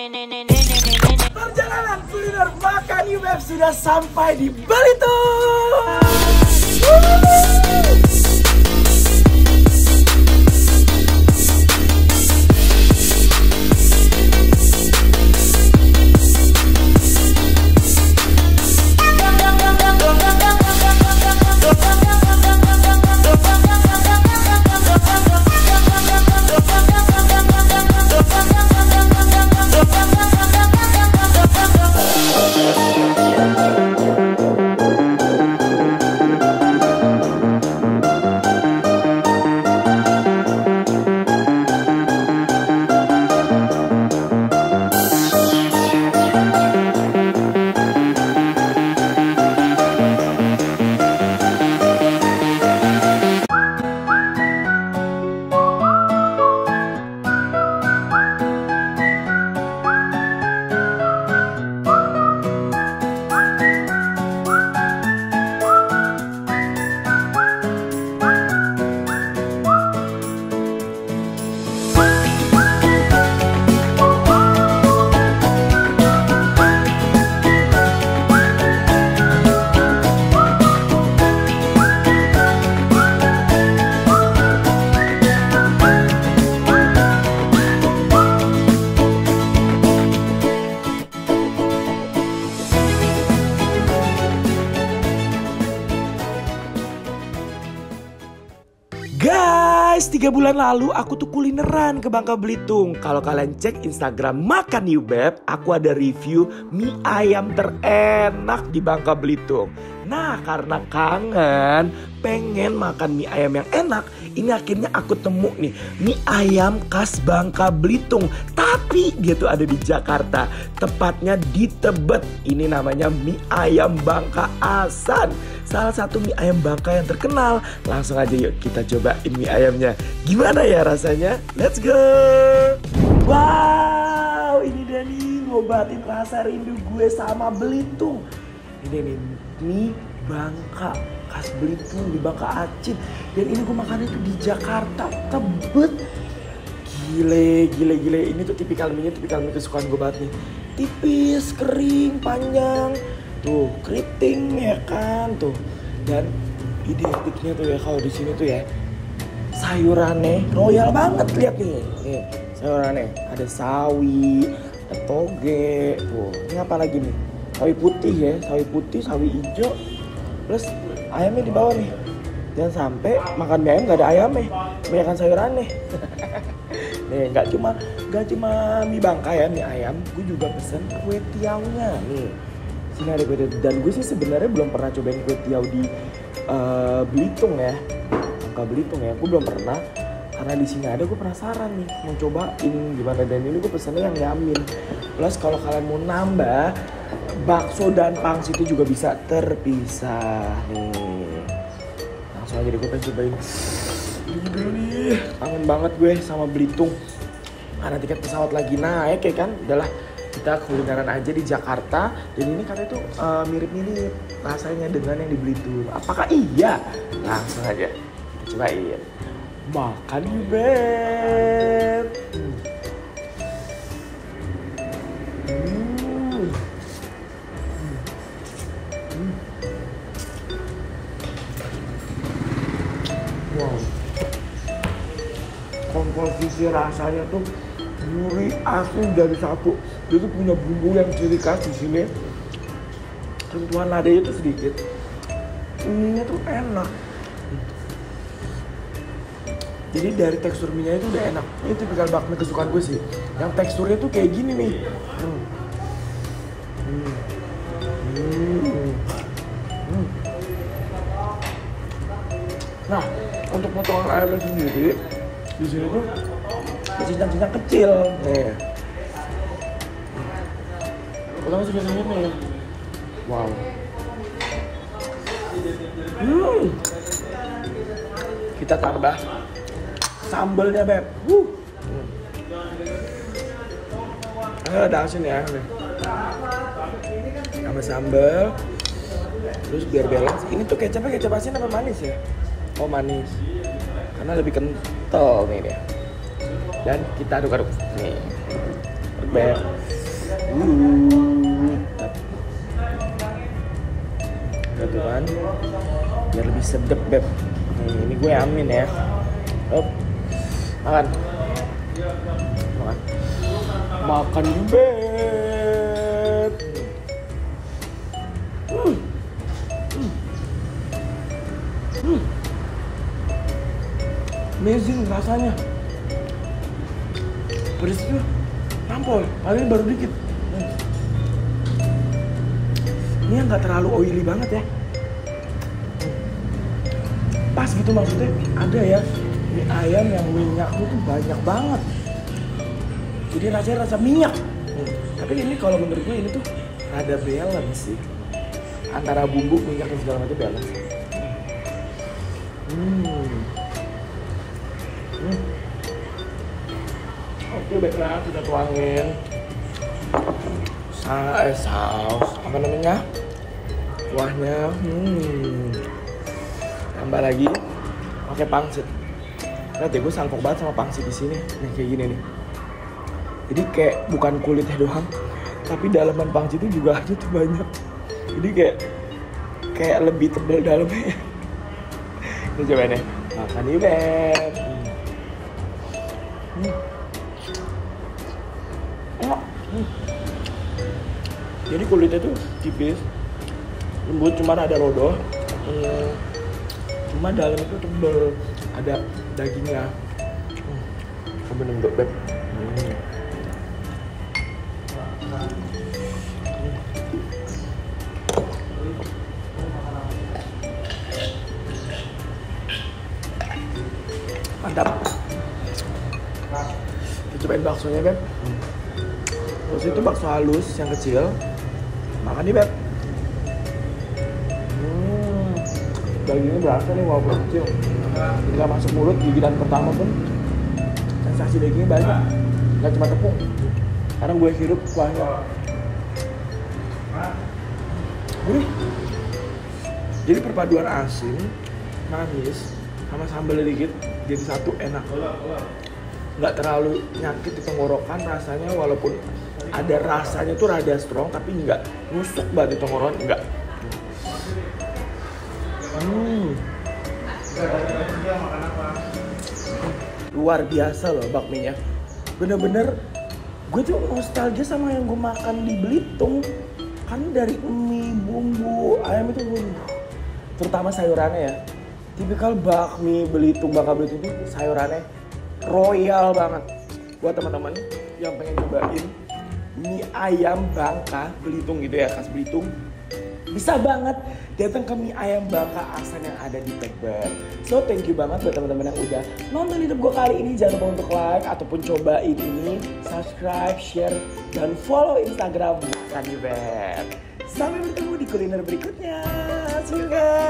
Perjalanan kuliner makan UBF sudah sampai di Belitung. Guys, 3 bulan lalu aku tuh kulineran ke Bangka Belitung. Kalau kalian cek Instagram Makan UBF, aku ada review mie ayam terenak di Bangka Belitung. Nah, karena kangen, pengen makan mie ayam yang enak, ini akhirnya aku temu nih mie ayam khas Bangka Belitung. Tapi dia tuh ada di Jakarta, tepatnya di Tebet. Ini namanya mie ayam Bangka Asan. Salah satu mie ayam Bangka yang terkenal. Langsung aja yuk kita cobain mie ayamnya. Gimana ya rasanya? Let's go! Wow, ini dia nih ngobatin rasa rindu gue sama Belitung. Ini nih mie Bangka khas Belitung di Bangka Aceh. Dan ini gue makannya tuh di Jakarta, Tebet. Gile. Ini tuh tipikal mie kesukaan gue banget nih. Tipis, kering, panjang. Tuh keriting ya kan tuh. Dan identiknya tuh ya kalau di sini tuh ya sayurannya royal banget, lihat nih. Nih sayurannya ada sawi, ada toge. Tuh ini apa lagi nih? Sawi putih ya, sawi hijau. Plus ayamnya di bawah nih. Jangan sampai makan mie ayam gak ada ayamnya, kebanyakan sayurannya. Nih nggak cuma mie Bangka ya, mie ayam. Gue juga pesen kue tiaunya nih. Sini ada kue tiaw. Dan gue sih sebenarnya belum pernah cobain kue tiaw di Belitung ya, Bangka Belitung ya. Gue belum pernah. Karena di sini ada, gue penasaran nih mau cobain gimana. Dan ini gue pesennya yang yamin. Plus kalau kalian mau nambah, bakso dan pangsit itu juga bisa terpisah nih. Langsung aja deh gue pengen cobain. Ini dulu nih, kangen banget gue sama Belitung. Karena tiket pesawat lagi naik ya kan. Udahlah, kita kulineran aja di Jakarta. Dan ini katanya tuh mirip-mirip rasanya dengan yang di Belitung. Apakah iya? Langsung aja kita cobain. Makan UBF. Wow, komposisi rasanya tuh gurih, asin dari satu. Dia tuh punya bumbu yang ciri khas di sini. Sentuhan ladanya tuh sedikit. Mie-nya tuh enak. Jadi dari tekstur mie-nya itu udah enak. Ini tipikal bakmi kesukaan gue sih. Yang teksturnya tuh kayak gini nih. Nah, untuk potongan ayamnya sendiri, di sini tuh cincang-cincang kecil. Nih. Potongan segini nih. Wow. Kita tambah sambelnya, Beb. Ada asin ya. Tambah sambel. Terus biar balance. Ini tuh kecap asin apa manis ya? Oh manis, karena lebih kental nih dia. Dan kita aduk-aduk nih, Gitu kan, biar lebih sedep beb. Nih, ini gue amin ya. Makan. Makan beb. Amazing rasanya. Pedes tuh nampol, paling baru dikit. Ini yang nggak terlalu oily banget ya. Pas gitu maksudnya, ada ya mie ayam yang minyaknya tuh banyak banget. Jadi rasanya rasa minyak. Tapi ini kalau menurut gue ini tuh rada balance sih. Antara bumbu, minyak dan segala macam balance. Oke, baiklah kita tuangin saus apa namanya, kuahnya. Tambah lagi pakai pangsit. Lihat ya, gue sangkok banget sama pangsit di sini. Nih kayak gini nih. Jadi kayak bukan kulitnya doang, tapi dalaman pangsit itu juga ada tuh banyak. Jadi kayak lebih tebal dalamnya. Ini coba nih, makan nih beb. Jadi kulitnya tuh tipis, lembut, cuma ada rodoh. Cuma dalam itu tebal, ada dagingnya. Bener beb. Mantap. Kita cobain baksonya beb. Terus itu bakso halus yang kecil. Makan nih beb. Dagingnya berasa nih walaupun kecil. Nggak masuk mulut, gigitan pertama pun sensasi dagingnya banyak. Nggak cuma tepung. Karena gue hirup kuahnya. Jadi perpaduan asin, manis, sama sambal dikit jadi satu, enak. Nggak terlalu nyakit di tenggorokan rasanya, walaupun ada rasanya tuh rada strong tapi nggak nusuk banget di tenggorokan, enggak. Luar biasa loh bakminya. Bener-bener gue tuh nostalgia sama yang gue makan di Belitung. Kan dari mie, bumbu, ayam itu terutama sayurannya ya. Tipikal bakmi Belitung, Bangka Belitung itu sayurannya royal banget. Buat teman-teman yang pengen cobain mie ayam Bangka Belitung gitu ya, khas Belitung, bisa banget datang ke mie ayam Bangka Aksan yang ada di Tebet. So thank you banget buat teman-teman yang udah nonton YouTube gue kali ini. Jangan lupa untuk like ataupun cobain ini, subscribe, share, dan follow Instagram Makan Yubet. Sampai bertemu di kuliner berikutnya. See you guys.